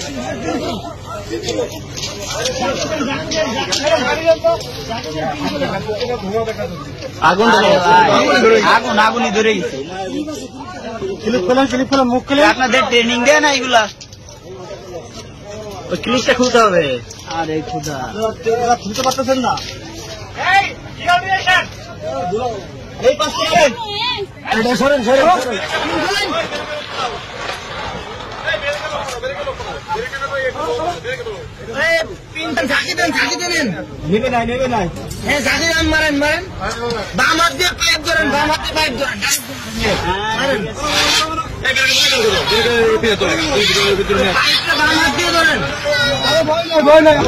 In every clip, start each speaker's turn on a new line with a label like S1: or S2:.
S1: আগুনই ধরে গেছে। ক্লিপ ফেলাম মুখ খুলে। আপনাদের ট্রেনিং দেয় না এগুলা? ওই ক্লিপটা খুলতে হবে। আরে খুদা খুলতে পারতেছেন না। এই পাশে সরেন সরেন নেবে নাই হ্যাঁ ঝাঁকি দেন মারেন বাম হাত দিয়ে পাইপ ধরেন বাম হাত দিয়ে পাইপ ধরেন বাম হাত দিয়ে ধরেন ভয় নাই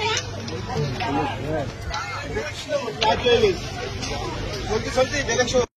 S1: চলতে